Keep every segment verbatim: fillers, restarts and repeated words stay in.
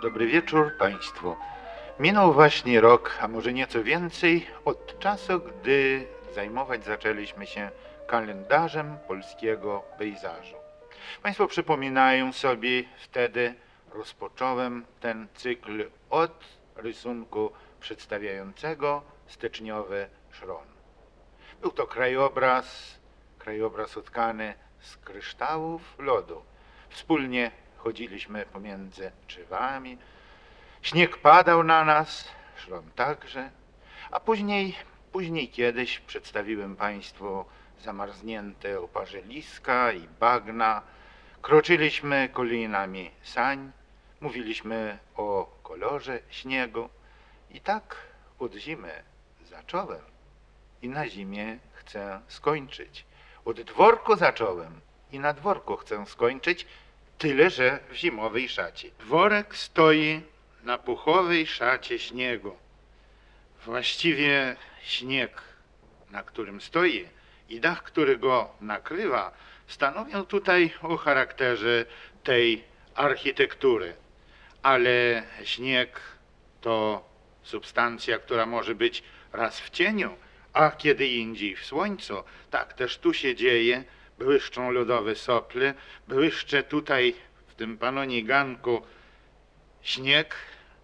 Dobry wieczór Państwu. Minął właśnie rok, a może nieco więcej, od czasu, gdy zajmować zaczęliśmy się kalendarzem polskiego pejzażu. Państwo przypominają sobie, wtedy rozpocząłem ten cykl od rysunku przedstawiającego styczniowy szron. Był to krajobraz, krajobraz utkany z kryształów lodu. Wspólnie chodziliśmy pomiędzy drzewami, śnieg padał na nas, szron także, a później, później kiedyś przedstawiłem Państwu zamarznięte oparzeliska i bagna, kroczyliśmy kolejnami sań, mówiliśmy o kolorze śniegu i tak od zimy zacząłem i na zimie chcę skończyć. Od dworku zacząłem i na dworku chcę skończyć, tyle że w zimowej szacie. Dworek stoi na puchowej szacie śniegu. Właściwie śnieg, na którym stoi, i dach, który go nakrywa, stanowią tutaj o charakterze tej architektury. Ale śnieg to substancja, która może być raz w cieniu, a kiedy indziej w słońcu. Tak też tu się dzieje. Błyszczą lodowe sople, błyszcze tutaj w tym panoniganku śnieg,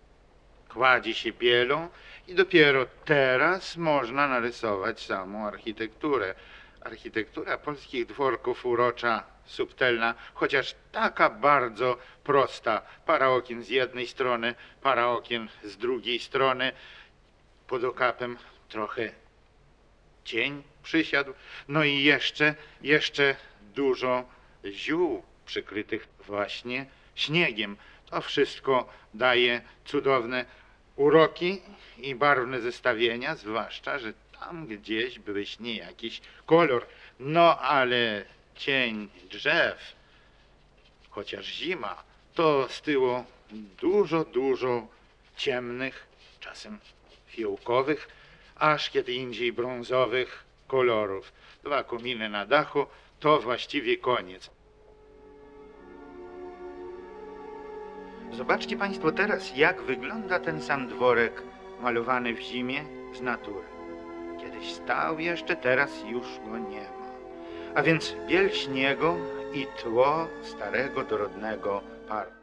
kładzie się bielą i dopiero teraz można narysować samą architekturę. Architektura polskich dworków urocza, subtelna, chociaż taka bardzo prosta. Para okien z jednej strony, para okien z drugiej strony, pod okapem trochę cień przysiadł, no i jeszcze, jeszcze dużo ziół przykrytych właśnie śniegiem. To wszystko daje cudowne uroki i barwne zestawienia, zwłaszcza, że tam gdzieś błyśnie jakiś kolor. No ale cień drzew, chociaż zima, to z tyłu dużo, dużo ciemnych, czasem fiołkowych, aż kiedy indziej brązowych kolorów. Dwa kominy na dachu to właściwie koniec. Zobaczcie Państwo teraz, jak wygląda ten sam dworek malowany w zimie z natury. Kiedyś stał jeszcze, teraz już go nie ma. A więc biel śniegu i tło starego, dorodnego parku.